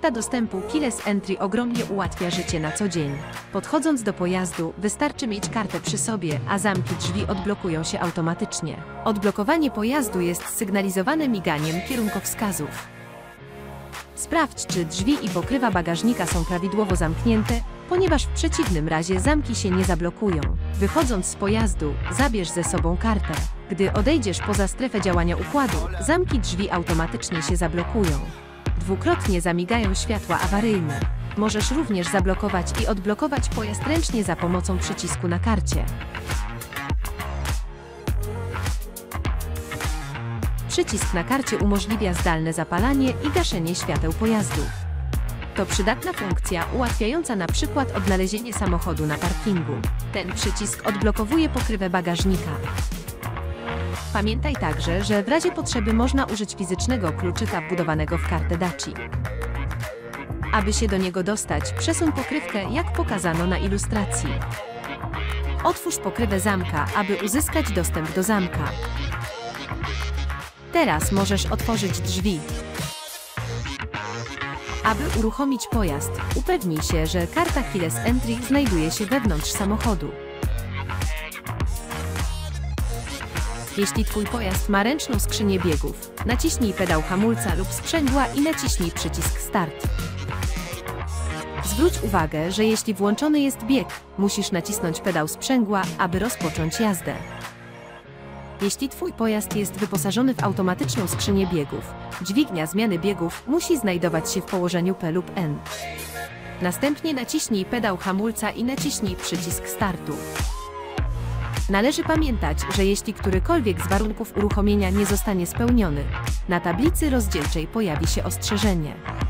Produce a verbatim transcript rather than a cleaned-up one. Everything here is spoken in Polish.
Karta dostępu Keyless Entry ogromnie ułatwia życie na co dzień. Podchodząc do pojazdu, wystarczy mieć kartę przy sobie, a zamki drzwi odblokują się automatycznie. Odblokowanie pojazdu jest sygnalizowane miganiem kierunkowskazów. Sprawdź, czy drzwi i pokrywa bagażnika są prawidłowo zamknięte, ponieważ w przeciwnym razie zamki się nie zablokują. Wychodząc z pojazdu, zabierz ze sobą kartę. Gdy odejdziesz poza strefę działania układu, zamki drzwi automatycznie się zablokują. Dwukrotnie zamigają światła awaryjne. Możesz również zablokować i odblokować pojazd ręcznie za pomocą przycisku na karcie. Przycisk na karcie umożliwia zdalne zapalanie i gaszenie świateł pojazdu. To przydatna funkcja ułatwiająca na przykład odnalezienie samochodu na parkingu. Ten przycisk odblokowuje pokrywę bagażnika. Pamiętaj także, że w razie potrzeby można użyć fizycznego kluczyka wbudowanego w kartę Daci. Aby się do niego dostać, przesuń pokrywkę, jak pokazano na ilustracji. Otwórz pokrywę zamka, aby uzyskać dostęp do zamka. Teraz możesz otworzyć drzwi. Aby uruchomić pojazd, upewnij się, że karta Keyless Entry znajduje się wewnątrz samochodu. Jeśli Twój pojazd ma ręczną skrzynię biegów, naciśnij pedał hamulca lub sprzęgła i naciśnij przycisk Start. Zwróć uwagę, że jeśli włączony jest bieg, musisz nacisnąć pedał sprzęgła, aby rozpocząć jazdę. Jeśli Twój pojazd jest wyposażony w automatyczną skrzynię biegów, dźwignia zmiany biegów musi znajdować się w położeniu P lub N. Następnie naciśnij pedał hamulca i naciśnij przycisk startu. Należy pamiętać, że jeśli którykolwiek z warunków uruchomienia nie zostanie spełniony, na tablicy rozdzielczej pojawi się ostrzeżenie.